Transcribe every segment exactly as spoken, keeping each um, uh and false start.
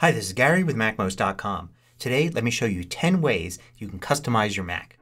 Hi, this is Gary with Mac most dot com. Today let me show you ten ways you can customize your Mac.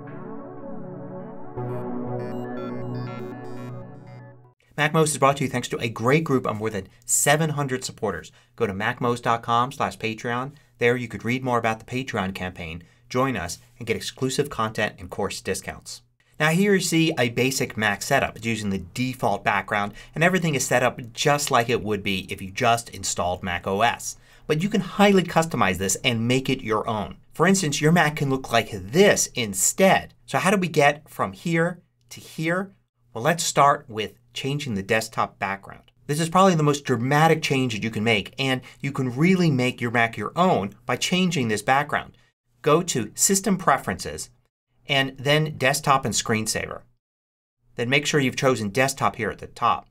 MacMost is brought to you thanks to a great group of more than seven hundred supporters. Go to Mac most dot com slash Patreon. There you could read more about the Patreon campaign, join us, and get exclusive content and course discounts. Now here you see a basic Mac setup. It's using the default background and everything is set up just like it would be if you just installed Mac O S. But you can highly customize this and make it your own. For instance, your Mac can look like this instead. So how do we get from here to here? Well, let's start with changing the desktop background. This is probably the most dramatic change that you can make, and you can really make your Mac your own by changing this background. Go to System Preferences and then Desktop and Screensaver. Then make sure you've chosen Desktop here at the top.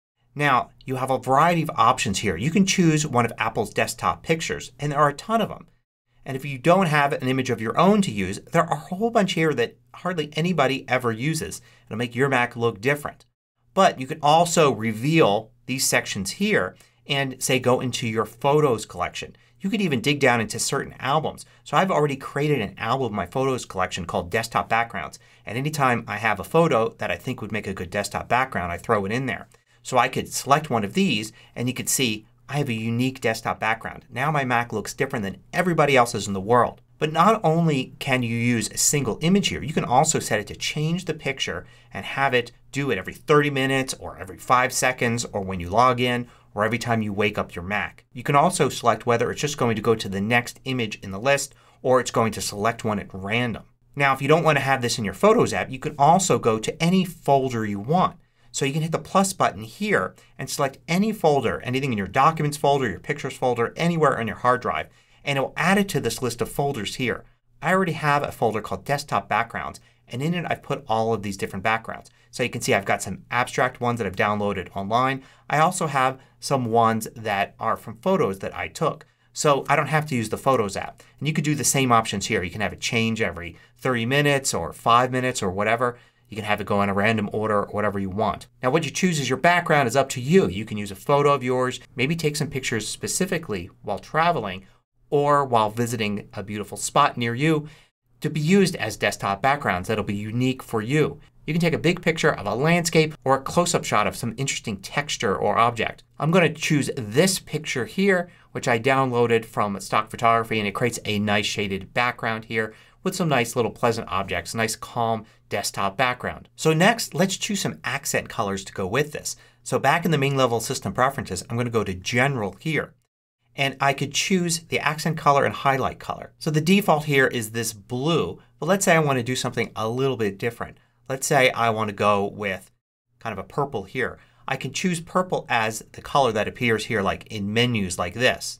Now you have a variety of options here. You can choose one of Apple's desktop pictures, and there are a ton of them. And if you don't have an image of your own to use, there are a whole bunch here that hardly anybody ever uses. It'll make your Mac look different. But you can also reveal these sections here and say go into your Photos collection. You could even dig down into certain albums. So I've already created an album of my Photos collection called Desktop Backgrounds. And anytime I have a photo that I think would make a good desktop background, I throw it in there. So I could select one of these and you could see I have a unique desktop background. Now my Mac looks different than everybody else's in the world. But not only can you use a single image here, you can also set it to change the picture and have it do it every thirty minutes or every five seconds or when you log in or every time you wake up your Mac. You can also select whether it's just going to go to the next image in the list or it's going to select one at random. Now if you don't want to have this in your Photos app, you can also go to any folder you want. So you can hit the plus button here and select any folder, anything in your Documents folder, your Pictures folder, anywhere on your hard drive, and it will add it to this list of folders here. I already have a folder called Desktop Backgrounds, and in it I've put all of these different backgrounds. So you can see I've got some abstract ones that I've downloaded online. I also have some ones that are from photos that I took. So I don't have to use the Photos app. And you could do the same options here. You can have it change every thirty minutes or five minutes or whatever. You can have it go in a random order or whatever you want. Now what you choose as your background is up to you. You can use a photo of yours, maybe take some pictures specifically while traveling or while visiting a beautiful spot near you to be used as desktop backgrounds that'll be unique for you. You can take a big picture of a landscape or a close-up shot of some interesting texture or object. I'm going to choose this picture here, which I downloaded from Stock Photography, and it creates a nice shaded background here with some nice little pleasant objects, nice calm desktop background. So next let's choose some accent colors to go with this. So back in the main level System Preferences I'm going to go to General here. And I could choose the accent color and highlight color. So the default here is this blue. But let's say I want to do something a little bit different. Let's say I want to go with kind of a purple here. I can choose purple as the color that appears here like in menus like this.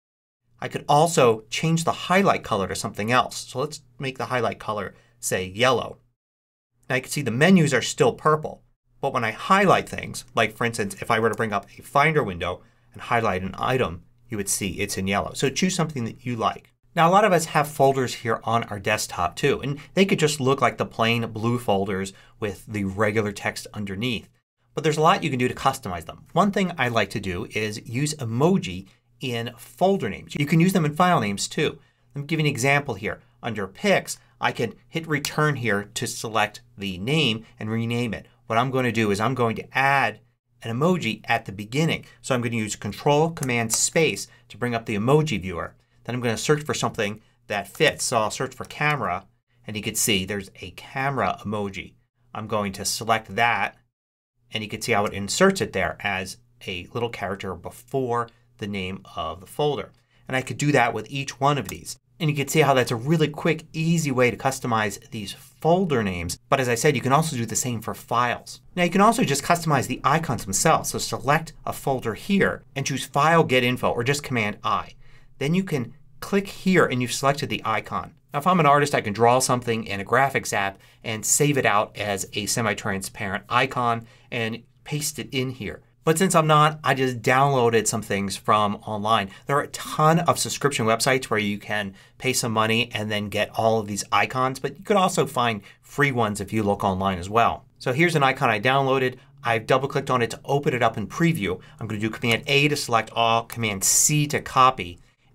I could also change the highlight color to something else. So let's make the highlight color say yellow. Now you can see the menus are still purple. But when I highlight things, like for instance if I were to bring up a Finder window and highlight an item, you would see it's in yellow. So choose something that you like. Now a lot of us have folders here on our desktop too. And they could just look like the plain blue folders with the regular text underneath. But there's a lot you can do to customize them. One thing I like to do is use emoji in folder names. You can use them in file names too. Let me give you an example here. Under Pics I can hit return here to select the name and rename it. What I'm going to do is I'm going to add an emoji at the beginning. So I'm going to use Control Command Space to bring up the emoji viewer. Then I'm going to search for something that fits. So I'll search for camera and you can see there's a camera emoji. I'm going to select that and you can see how it inserts it there as a little character before the name of the folder. And I could do that with each one of these. And you can see how that's a really quick, easy way to customize these folder names. But as I said, you can also do the same for files. Now you can also just customize the icons themselves. So select a folder here and choose File, Get Info, or just Command I. Then you can click here and you've selected the icon. Now if I'm an artist I can draw something in a graphics app and save it out as a semi-transparent icon and paste it in here. But since I'm not, I just downloaded some things from online. There are a ton of subscription websites where you can pay some money and then get all of these icons. But you could also find free ones if you look online as well. So here's an icon I downloaded. I've double clicked on it to open it up in preview. I'm going to do Command A to select all, Command C to copy.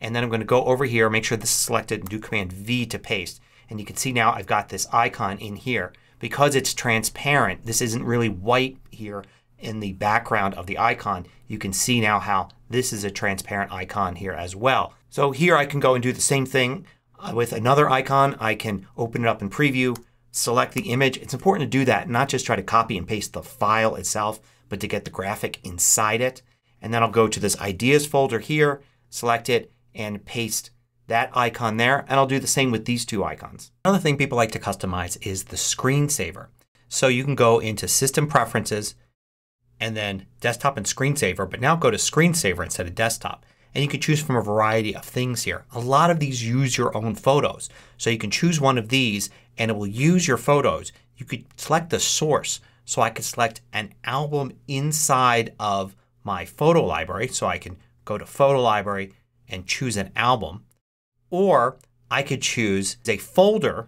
And then I'm going to go over here, make sure this is selected, and do Command V to paste. And you can see now I've got this icon in here. Because it's transparent, this isn't really white here in the background of the icon. You can see now how this is a transparent icon here as well. So here I can go and do the same thing with another icon. I can open it up in preview, select the image. It's important to do that, not just try to copy and paste the file itself, but to get the graphic inside it. And then I'll go to this ideas folder here, select it, and paste that icon there. And I'll do the same with these two icons. Another thing people like to customize is the screensaver. So you can go into System Preferences and then Desktop and Screensaver. But now go to Screensaver instead of Desktop. And you can choose from a variety of things here. A lot of these use your own photos. So you can choose one of these and it will use your photos. You could select the source. So I could select an album inside of my photo library. So I can go to Photo Library and choose an album. Or I could choose a folder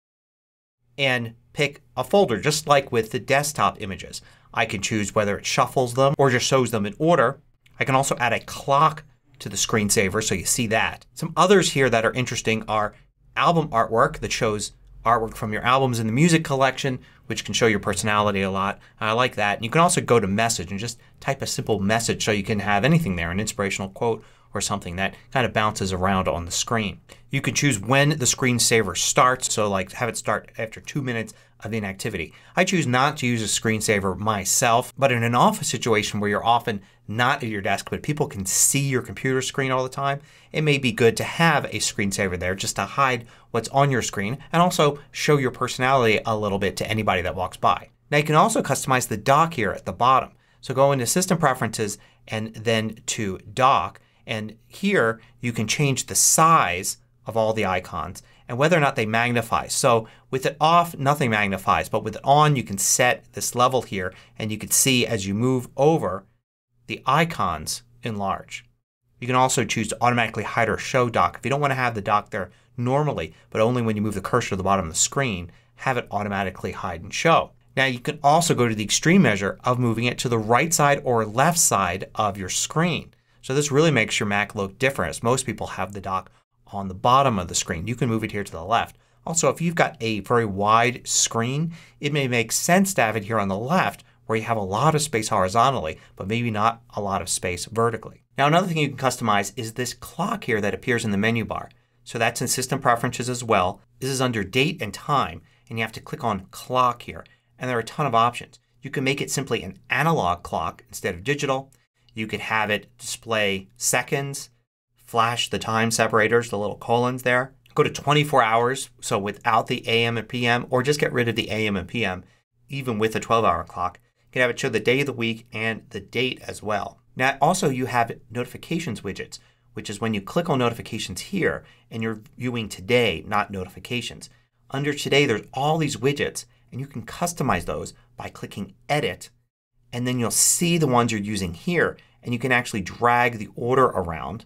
and pick a folder just like with the desktop images. I can choose whether it shuffles them or just shows them in order. I can also add a clock to the screensaver so you see that. Some others here that are interesting are album artwork that shows artwork from your albums in the music collection, which can show your personality a lot. I like that. And you can also go to message and just type a simple message so you can have anything there, an inspirational quote or something that kind of bounces around on the screen. You can choose when the screensaver starts. So like have it start after two minutes of inactivity. I choose not to use a screensaver myself, but in an office situation where you're often not at your desk but people can see your computer screen all the time, it may be good to have a screensaver there just to hide what's on your screen and also show your personality a little bit to anybody that walks by. Now you can also customize the dock here at the bottom. So go into System Preferences and then to Dock. And here you can change the size of all the icons and whether or not they magnify. So with it off nothing magnifies, but with it on you can set this level here and you can see as you move over the icons enlarge. You can also choose to automatically hide or show dock. If you don't want to have the dock there normally but only when you move the cursor to the bottom of the screen, have it automatically hide and show. Now you can also go to the extreme measure of moving it to the right side or left side of your screen. So this really makes your Mac look different as most people have the dock on the bottom of the screen. You can move it here to the left. Also if you've got a very wide screen it may make sense to have it here on the left where you have a lot of space horizontally but maybe not a lot of space vertically. Now another thing you can customize is this clock here that appears in the menu bar. So that's in System Preferences as well. This is under Date and Time and you have to click on Clock here. And there are a ton of options. You can make it simply an analog clock instead of digital. You could have it display seconds, flash the time separators, the little colons there. Go to twenty-four hours, so without the A M and P M, or just get rid of the A M and P M, even with a twelve hour clock. You can have it show the day of the week and the date as well. Now also you have notifications widgets, which is when you click on notifications here and you're viewing today, not notifications. Under today there's all these widgets and you can customize those by clicking Edit. And then you'll see the ones you're using here and you can actually drag the order around.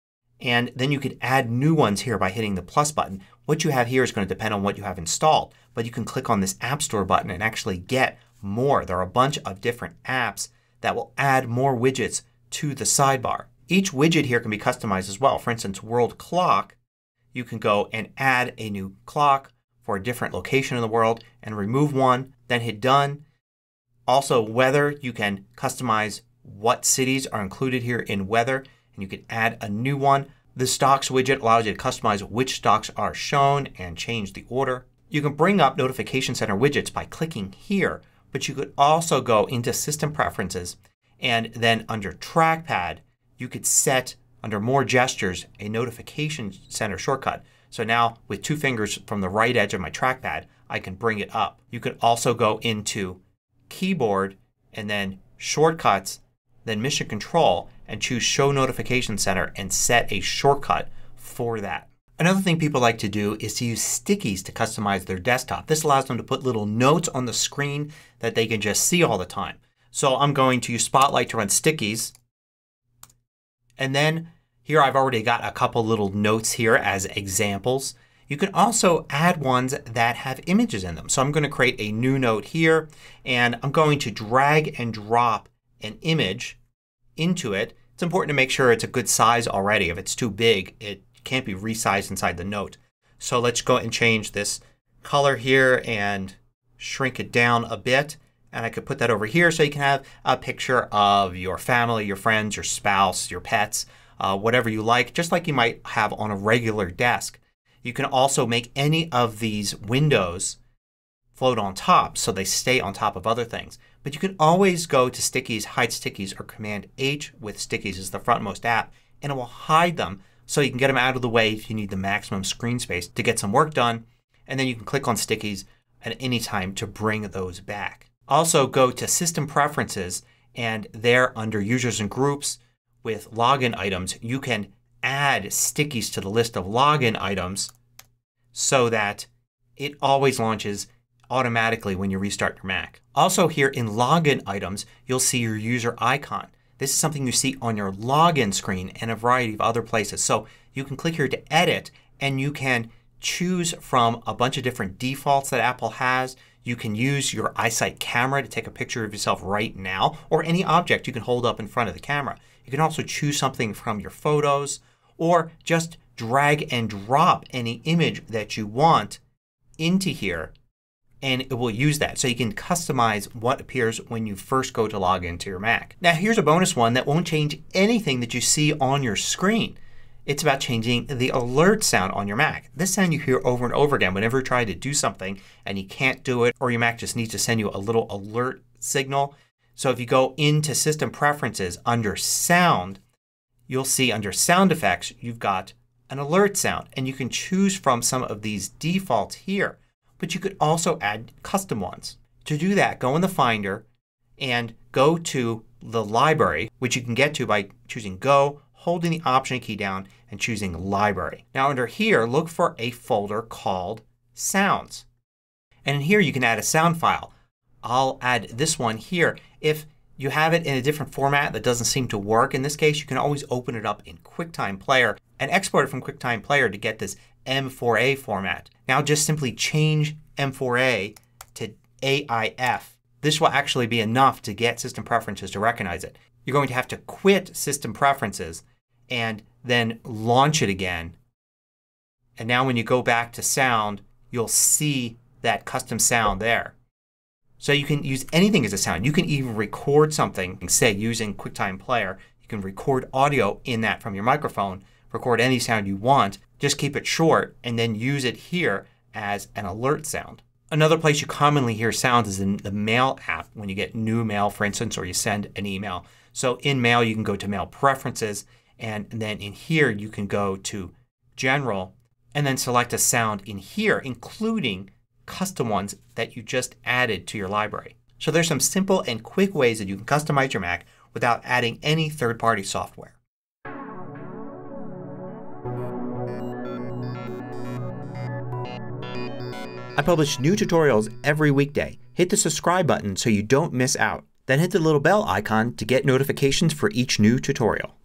And then you could add new ones here by hitting the plus button. What you have here is going to depend on what you have installed. But you can click on this App Store button and actually get more. There are a bunch of different apps that will add more widgets to the sidebar. Each widget here can be customized as well. For instance, World Clock, you can go and add a new clock for a different location in the world and remove one. Then hit Done. Also weather, you can customize what cities are included here in weather and you can add a new one. The Stocks widget allows you to customize which stocks are shown and change the order. You can bring up Notification Center widgets by clicking here, but you could also go into System Preferences and then under Trackpad you could set under More Gestures a Notification Center shortcut. So now with two fingers from the right edge of my trackpad I can bring it up. You could also go into Keyboard and then Shortcuts, then Mission Control and choose Show Notification Center and set a shortcut for that. Another thing people like to do is to use Stickies to customize their desktop. This allows them to put little notes on the screen that they can just see all the time. So I'm going to use Spotlight to run Stickies. And then here I've already got a couple little notes here as examples. You can also add ones that have images in them. So I'm going to create a new note here and I'm going to drag and drop an image into it It's important to make sure it's a good size already. If it's too big it can't be resized inside the note. So let's go and change this color here and shrink it down a bit. And I could put that over here so you can have a picture of your family, your friends, your spouse, your pets, uh, whatever you like, just like you might have on a regular desk. You can also make any of these windows float on top so they stay on top of other things. But you can always go to Stickies, hide Stickies, or Command H with Stickies as the frontmost app and it will hide them so you can get them out of the way if you need the maximum screen space to get some work done. And then you can click on Stickies at any time to bring those back. Also go to System Preferences and there under Users and Groups with Login Items you can add Stickies to the list of login items so that it always launches automatically when you restart your Mac. Also here in Login Items you'll see your user icon. This is something you see on your login screen and a variety of other places. So you can click here to edit and you can choose from a bunch of different defaults that Apple has. You can use your iSight camera to take a picture of yourself right now or any object you can hold up in front of the camera. You can also choose something from your photos or just drag and drop any image that you want into here and it will use that. So you can customize what appears when you first go to log into your Mac. Now here's a bonus one that won't change anything that you see on your screen. It's about changing the alert sound on your Mac. This sound you hear over and over again whenever you try to do something and you can't do it or your Mac just needs to send you a little alert signal. So if you go into System Preferences under Sound you'll see under Sound Effects you've got an alert sound and you can choose from some of these defaults here. But you could also add custom ones. To do that go in the Finder and go to the library which you can get to by choosing Go, holding the Option key down and choosing Library. Now under here look for a folder called Sounds. And in here you can add a sound file. I'll add this one here. If you have it in a different format that doesn't seem to work in this case you can always open it up in QuickTime Player and export it from QuickTime Player to get this M four A format. Now just simply change M four A to A I F. This will actually be enough to get System Preferences to recognize it. You're going to have to quit System Preferences and then launch it again. And now when you go back to sound you'll see that custom sound there. So you can use anything as a sound. You can even record something, say using QuickTime Player. You can record audio in that from your microphone. Record any sound you want. Just keep it short and then use it here as an alert sound. Another place you commonly hear sounds is in the Mail app when you get new mail for instance or you send an email. So in Mail you can go to Mail Preferences and then in here you can go to General and then select a sound in here including custom ones that you just added to your library. So there's some simple and quick ways that you can customize your Mac without adding any third-party software. I publish new tutorials every weekday. Hit the subscribe button so you don't miss out. Then hit the little bell icon to get notifications for each new tutorial.